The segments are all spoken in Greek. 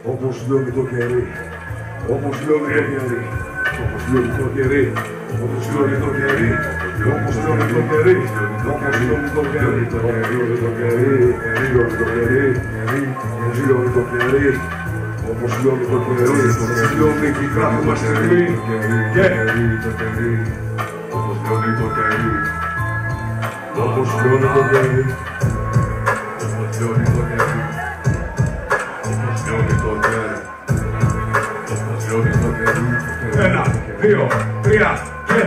Όπως λιώνει το κερί, όπως λιώνει το κερί, όπως λιώνει το κερί, όπως λιώνει το κερί, όπως λιώνει το κερί, όπως λιώνει το κερί, λιώνει το κερί, λιώνει το κερί, λιώνει το κερί, όπως λιώνει το κερί, όπως λιώνει η κράτη μας στιγμή και όπως λιώνει το κερί, όπως λιώνει το κερί, όπως λιώνει το κερί. Ένα, δύο, τρία και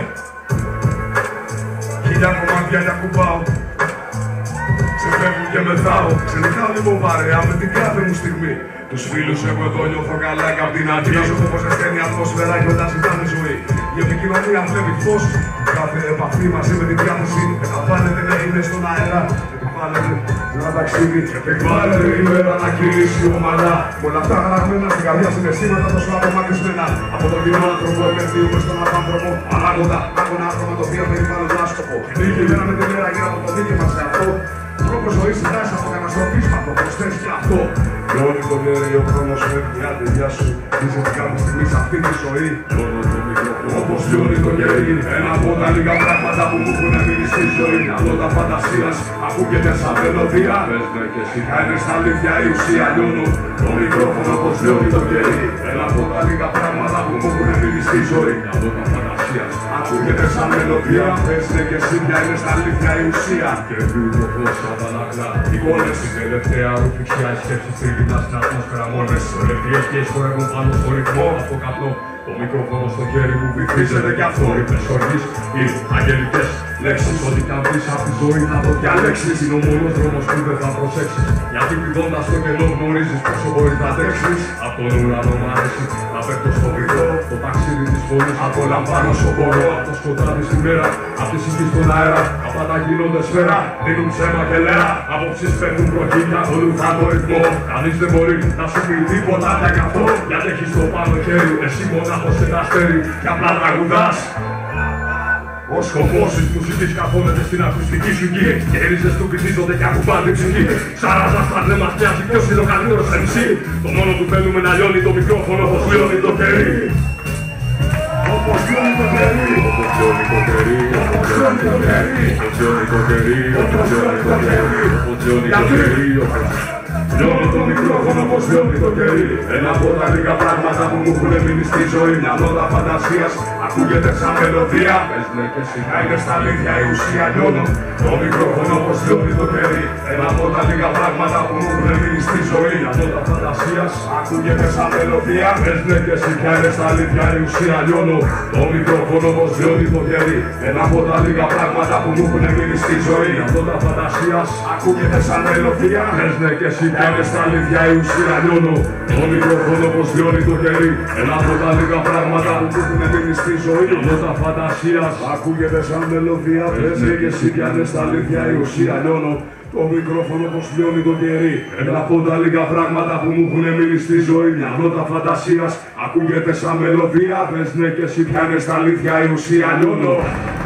χίλια κομμάτια για κουμπάω. Ξεφεύγουν και μεθάω. Ξενυχάω λίγο βαρέα με την κάθε μου στιγμή. Τους φίλους εγώ εδώ νιώθω καλά και απ' την αρχή. Νιώθω πως ασθένει ατμόσφαιρα και όταν ζητάμε ζωή. Η επικοινωνία βλέπει φως. Κάθε επαφή μαζί με την διάθεση εκαβάλλεται να είναι στον αέρα. Εκβάλλεται ένα ταξίδι. Εκβάλλεται η μέρα να κυλήσει ομαλά. Όλα αυτά γραμμένα στην καρδιά συναισθήματα τόσο απομακρυσμένα. Από τον κοινό άνθρωπο επενδύουμε στον άνθρωπο. Ανάγοντα, άγωνα άτομα το οποίο περιβάλλον άσκοπο. Νίκη μέρα με τη μέρα γύρω από το δίκαιο μας σε αυτό. Τρόπο ζωής συντάσσει από καταστροφίσματο. Προσθέσει και αυτό. Λιώνει το κερί, ο χρόνος φεύγει, άντε γεια σου. Είσαι κάποια στιγμή σε αυτή τη ζωή. Όπως λιώνει το κερί, ένα από τα λίγα πράγματα που μου έχουν μείνει στη ζωή. Μια νότα φαντασίας, ακούγεται σαν μελωδία. Πες ναι και εσύ, είναι στα αλήθεια η ουσία. Λιώνω το μικρόφωνο όπως λιώνει το κερί. Ένα από τα λίγα πράγματα που μου έχουν μείνει στη ζωή. Μια νότα φαντασίας, ακούγεται σαν μελωδία. Πες ναι και εσύ, είναι στα αλήθεια η ουσία. Και το φως απανακλά. Εικόνες, η τελευταία ρουφιξιά, η σκέψη τρίγυνα στην ατμόσφαιρα μόνες. Ελευθερίες και χορεύουν πάνω στο ρυθμό από καπνό. Το μικρόφωνο στο χέρι μου βυθίζεται κι αυτό. Ρήπες οργής ή αγγελικές λέξεις. Ό,τι κι αν πεις απ' τη ζωή θα το διαλέξεις. Είναι ο μόνος δρόμος που δεν θα προσέξεις. Γιατί πηδώντας το κενό γνωρίζεις πόσο μπορείς να τρέξεις. Απ' τον ουρανό μ' αρέσει να πέφτω στο βυθό. Το ταξίδι της πόλης απολαμβάνω στο πόνο. Απ' το σκοτάδι στη μέρα, απ' τη συγκή στον αέρα. Απ' τα γίνονται σφαίρα, δίνουν ψέμα και λέρα. Απόψεις παίρνουν προχή και ακολουθάν το ρυθμό. Κανείς δεν μπορεί να σου πει τίποτα πια γι' αυτό. Γιατί έχεις το πάνω χέρι, εσύ μονάχος και τα αστέρι. Και απλά τραγουδάς. Ο σκοπός της μουσικής καθόνεται στην ακουστική σου γη. Και οι ρίζες του πηδίζονται και ακουμπάνε την ψυχή. Σαράζας μας δεν μας νοιάζει ποιος είναι ο καλύτερος MC. Το μόνο που θέλουμε να λιώνει το μικρόφωνο όπως λιώνει το κερί. Όπως λιώνει το κερί. Όπως λιώνει το κερί. Όπως λιώνει το κερί. Όπως λιώνει το κερί. Όπως λιώνει το κερί. Όπως λιώνει το κερί. Λιώνει το μικρόφωνο όπως λιώνει το κερί. Ένα από τα λίγα πράγματα που μου έχουν μείνει στη ζωή. Μια νότα φαντασίας ακούγεται σαν μελωδία. Πες ναι και σιγά είναι στα αλήθεια η ουσία. Λιώνω το μικρόφωνο όπως λιώνει το κερί. Ένα από τα λίγα πράγματα που μου έχουν μείνει στη ζωή. Μια νότα φαντασίας ακούγεται σαν μελωδία. Πες ναι και σιγά είναι στα αλήθεια η ουσία. Λιώνω το μικρόφωνο όπως λιώνει το κερί. Ένα από τα λίγα πράγματα που μου έχουν μείνει στη ζωή. Μια νότα φαντασίας ακούγεται σαν μελωδία. Πες ναι και σιγά είναι στα αλήθεια η ουσία. Λιώνω το μικρόφωνο όπως λιώνει το κερί. Ένα από τα λίγα πράγματα που μου έχουν μείνει στη ζωή. Μια νότα φαντασίας ακούγεται σαν μελωδία. Πες ναι και σιγά είναι στα αλήθεια η ουσία. Λιώνω το μικρόφωνο όπως λιώνει το κερί. Ένα από τα λίγα πράγματα που μου έχουν μείνει στη ζωή. Μια νότα φαντασίας ακούγεται σαν μελωδία. Πες ναι και εσύ ποια είναι στα αλήθεια η ουσία. Λιώνω